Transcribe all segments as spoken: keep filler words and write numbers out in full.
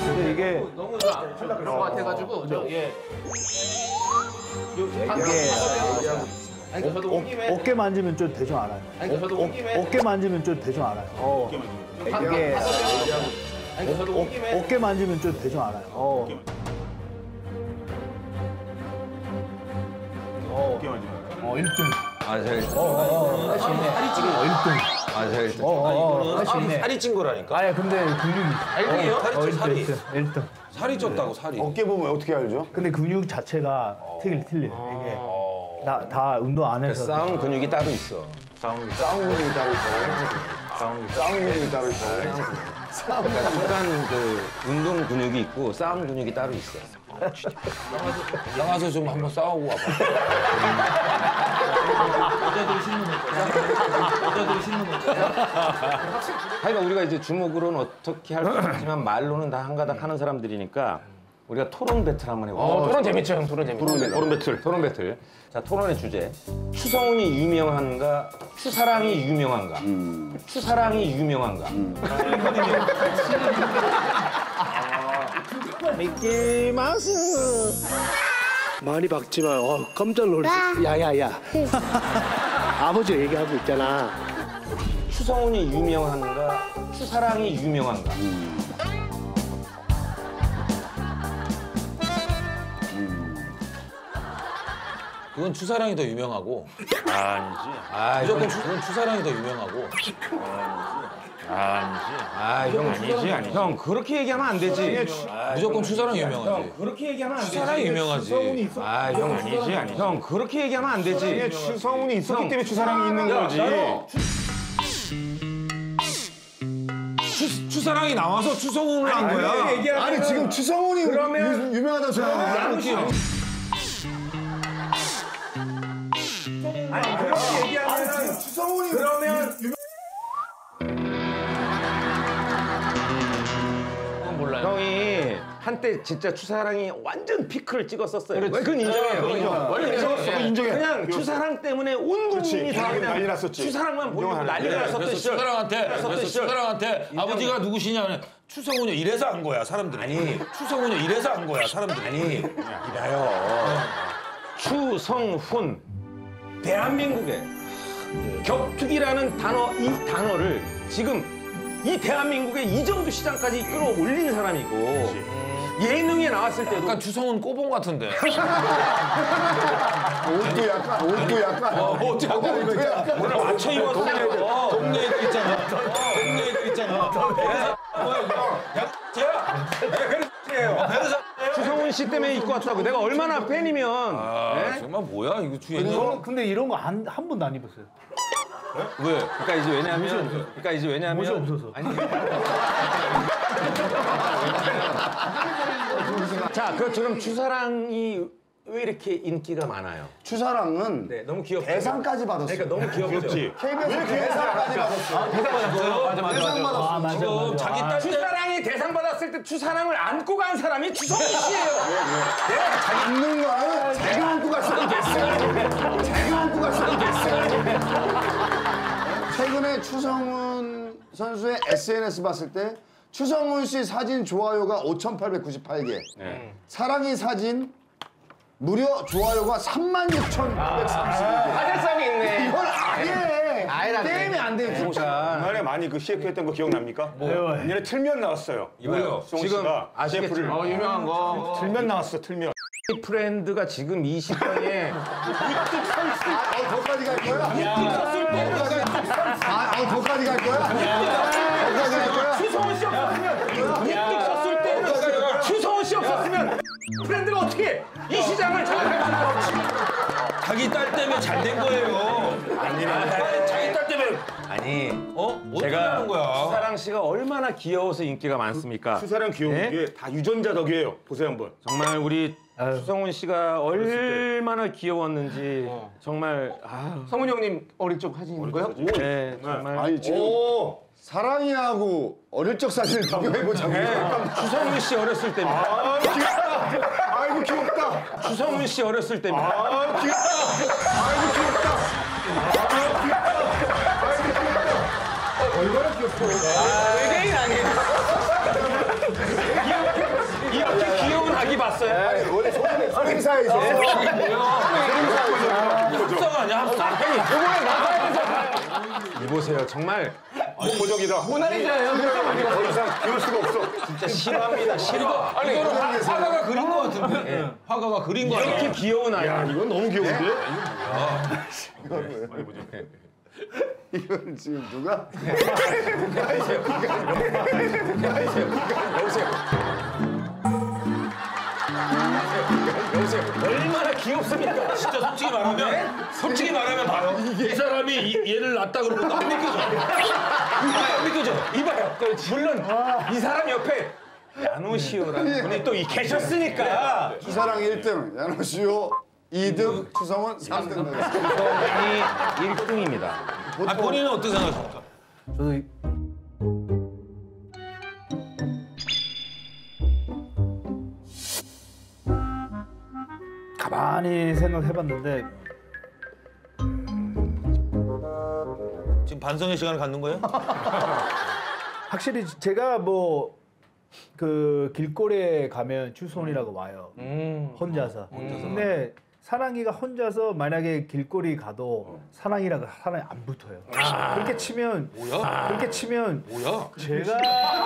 근데 이게 너무 그런 것 같아가지고 저 예. 이게 아니 저도 온 김에 어깨 만지면 좀 대충 알아요. 아니 저도 온 김에 어깨 만지면 좀 대충 알아요. 어. 이게 아니 저도 온 김에 어깨 만지면 좀 대충 알아요. 어. 어. 어, 일 등. 아, 제가 일 등. 어, 어, 할 수 있네. 살이 찌는 거 일 등. 아, 제가 일 등. 어, 어, 어, 할 수 있네. 살이 찐 거라니까. 아니, 근데 근육이. 알등이에요? 살이 어, 쪄, 일 등, 살이. 일 등. 일 등. 살이 쪘다고 살이. 어깨 보면 어떻게 알죠? 근데 근육 자체가 되게 틀려요. 이게 다, 다 운동 안 해서. 싸움 근육이 따로 있어. 싸움 근육이 따로 있어요. 싸움 근육이 따로 있어요. 그러니까 일단 그 운동 근육이 있고 싸움 근육이 따로 있어. 나가서 좀 한번 싸우고 와봐. 여자들이 신는 거 여자들이 신는 거 하여간 우리가 이제 주먹으로는 어떻게 할 수 없지만 말로는 다 한가닥 하는 사람들이니까 우리가 토론 배틀 한번 해보자. 어, 토론 재밌죠, 형. 토론 재밌죠. 토론 배틀. 토론 배틀. 자, 토론의 주제. 추성훈이 유명한가? 추사랑이 유명한가? 음. 추사랑이 유명한가? 음. 미끼 마우스. 많이 박지만 어, 깜짝 놀랐어. 야야야. 아버지 얘기하고 있잖아. 추성훈이 유명한가? 추사랑이 유명한가? 음. 그건 추사랑이 더 유명하고. 아니지. 아, 무조건 추, 그건 추사랑이 더 유명하고. 아니지. 아, 형 아니지, 아니. 형 그렇게 얘기하면 안 되지. 무조건 추사랑이 유명하지. 그렇게 얘기하면 안 되지. 추사랑이 유명하지. 아, 형 아니지, 아니. 형 그렇게 얘기하면 안 되지. 추성훈이 있었기 때문에 추사랑이 있는 거지. 추, 추사랑이 나와서 추성훈을 한 거야. 아니 지금 추성훈이 그러면- 유, 유명하다고 생각하는 거야. 아니 그렇게 얘기하면 추성훈이 그러면 몰라요. 형이 한때 진짜 추사랑이 완전 피크를 찍었었어요. 그건 인정해요. 원래 인정했어. 인정해. 그냥 추사랑 때문에 온 국민이 다 난리 그냥 났었지. 추사랑만 보이고 인정하네. 난리가 났었던 그래서 시절. 추사랑한테 그래서 시절. 추사랑한테 아버지가 누구시냐면 추성훈이 이래서 한 거야 사람들이. 아니. 추성훈이 이래서 한 거야 사람들이. 아니 이래요. 추성훈 대한민국에 격투기라는 단어 이 단어를 지금 이 대한민국의 이 정도 시장까지 끌어올린 사람이고 예능에 나왔을 때도 약간 추성훈 꼬봉 같은데. 옷도 약간 옷도 약간. 어, 어쩌고 오늘 맞춰 입었어. 어, 동네 애들 있잖아. 어, 동네 애들 있잖아. 그래서 뭐야 이거? 야, 쟤야. 그래서 그래서 추성훈 씨 때문에 입고 왔다고 내가 얼마나 팬이면 아, 네? 정말 뭐야 이거 주에 이거, 근데 이런 거 한 한 번도 안 입었어요. 왜? 그러니까 이제 왜냐하면 그러니까 이제 왜냐하면 옷이 없어서. 아니 자 그럼 추사랑이 왜 이렇게 인기가 많아요? 추사랑은 네 너무 귀엽죠. 대상까지 받았어. 그러니까 너무 귀엽죠. 케이비에스 대상까지 받았어. 대상 받았어요? 맞아, 맞아, 대상 맞아. 받았어. 아, 맞아, 지금 맞아. 자기 아, 딸 때. 추사랑이 대상 받았을 때 추사랑을 안고 간 사람이 추성훈 씨예요. 내가 자기 안는 거는 자기가 안고 갔어. 자기가 안고 갔어. 최근에 추성훈 선수의 에스엔에스 봤을 때 추성훈 씨 사진 좋아요가 오천팔백구십팔 개. 네. 사랑이 사진 무려 좋아요가 삼만 육천구백삼십이 개. 사실성이 있네. 이건 아예 아예 안 돼. 게임이 안 돼요. 진짜. 옛날에 많이 그 씨에프 했던 거 기억납니까? 뭐요? 옛날에 틀면 나왔어요. 이거요. 송은 지금 씨가 아시겠죠? 씨에프를 어, 유명한 거. 틀면 나왔어, 틀면. 이 프렌드가 지금 이 시간에 아, 어, 거기까지 갈 거야? 아, 어, 거기까지 갈 거야? 거기까지 갈 거야? 추성훈 씨 없었으면 닉 썼을 때는 추성훈 씨 없었으면 프렌드가 어떻게 이 시장을 장악할 수가 없지. 자기 딸 때문에 잘 된 거예요. 아니, 자기 딸 때문에 아니 어? 뭐 제가 하는 거야? 추사랑 씨가 얼마나 귀여워서 인기가 많습니까? 추사랑 귀여운 네? 게 다 유전자 덕이에요. 보세요 한번. 정말 우리 추성훈 씨가 얼마나 귀여웠는지 정말 아, 성훈이 형님 어릴 적 사진인 거요? 네 정말 아니, 지금 사랑이하고 어릴 적 사진을 비교해보자고. 추성훈 씨 어렸을 때입니다. 아, 귀엽다. 아이고, 귀엽다. 추성훈 씨 어렸을 때입니다. 아, 귀엽다. 아이고, 귀엽다. 아, 귀엽다. 아이고, 귀엽다. 얼마나 귀엽고. 외계인 아니에요? 봤어요? 아니, 원래 소림, 소림사에 있었어. 합성 아니야 합성? 이보세요. 정말 모모적이다. 모나리자예요. 더 이상 비울 수가 없어. 진짜 싫어합니다. 싫어. 아니 이거는 화- 화가가 그린 거 같은데. 화가가 그린 거 아니야? 이렇게 귀여운 아이. 야, 이건 너무 귀여운데? 이건 지금 누가? 여보세요. 얼마나 귀엽습니까? 진짜 솔직히 말하면 솔직히 말하면 봐요. 이 사람이 이, 얘를 낳았다 그러면 안 믿겨져. 안 믿겨져. 이봐요. 또 물론 이 사람 옆에 야노시오라는 분이 또 이- 계셨으니까 추사랑 일 등, 야노시오 이 등, 추성훈 삼 등. 수성이 일 등입니다. 아 본인은 어떻게 생각하십니까? 저도 이- 가만히 생각해봤는데 지금 반성의 시간을 갖는 거예요? 확실히 제가 뭐 그 길거리에 가면 추성훈이라고 와요. 혼자서. 근데 사랑이가 혼자서 만약에 길거리 가도 사랑이라고 사랑이 안 붙어요. 그렇게 치면 뭐야? 그렇게 치면 뭐야? 제가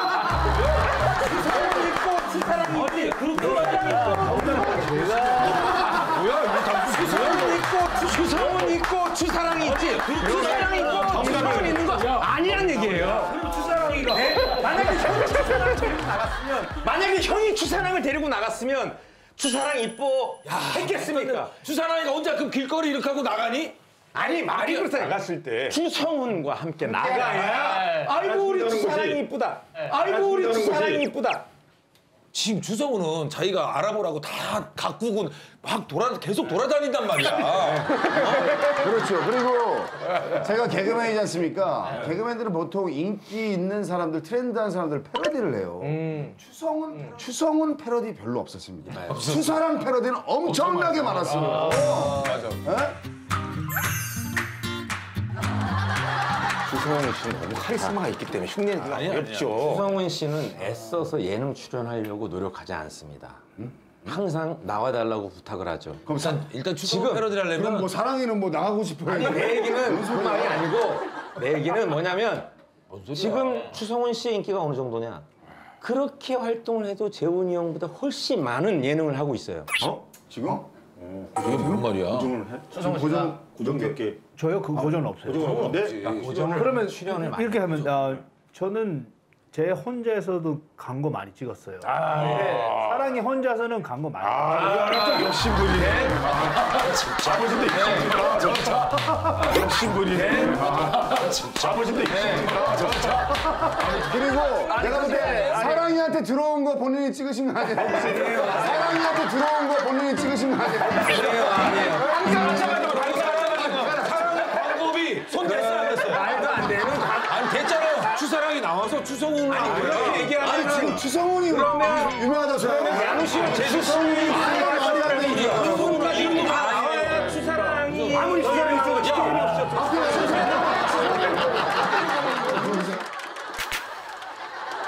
아니 그렇게 말하면 뭐야? 이거 다 추성훈 있고 추성훈 있고 추사랑이 있지. 추사랑이 있고 추성훈 있는 거 아니란 얘기예요. 그럼 추사랑이가 만약에 형이 추사랑을 데리고 나갔으면 만약에 형이 추사랑을 데리고 나갔으면 추사랑 이뻐 했겠습니까? 주사랑이가 혼자 그 길거리 이렇게 하고 나가니? 아니 말이 그렇다. 나갔을 때 추성훈과 함께 나가야 아이고 같이 우리 노는 추사랑이 거지. 이쁘다. 같이 아이고 우리 노는 추사랑이 거지. 이쁘다. 지금 주성우는 자기가 알아보라고 다 가꾸고 막 돌아 계속 돌아다닌단 말이야. 그렇죠. 그리고 제가 개그맨이지 않습니까? 개그맨들은 보통 인기 있는 사람들, 트렌드한 사람들 패러디를 해요. 추성훈, 추성훈 패러디 별로 없었습니다. 추사랑 패러디는 엄청나게 많았어요. 예? 추성훈 씨는 너무 카리스마가 있기 때문에 흉내내기가 어렵죠. 추성훈 씨는 애써서 예능 출연하려고 노력하지 않습니다. 항상 나와달라고 부탁을 하죠. 일단 일단 추성우 패러디를 그럼 하려면 뭐 사랑이는 뭐 나가고 싶어요. 아니 내 얘기는 그 말이 아니고 내 얘기는 뭐냐면 지금 추성훈 씨의 인기가 어느 정도냐? 그렇게 활동을 해도 재훈이 형보다 훨씬 많은 예능을 하고 있어요. 어? 지금? 이게 뭔 말이야? 고정을 해? 지금 고정, 고정 몇 개? 저요 그 고전 없어요. 고정은 없는데? 그러면 출연을 많이 이렇게 하면 아, 저는 제 혼자서도 광고 많이 찍었어요. 근데 사랑이 혼자서는 광고 많이. 아, 역신분이네. 아버지도 있습니까? 진짜. 역신분이네. 아버지도 있습니까? 진짜. 그리고 내가 볼 때 사랑이한테 들어온 거 본인이 찍으신 거 아니에요? 사랑이한테 들어온 거 본인이 찍으신 거 아니에요? 광고비 손 댔어요 안 됐어요? 말도 안 되는 아니 됐잖아요. 추사랑이 나와서 추성훈을 한 거야. 그렇게 얘기하면 아니 지금 추성훈이 유명하다고 생각해요. 야노 씨는 제주성이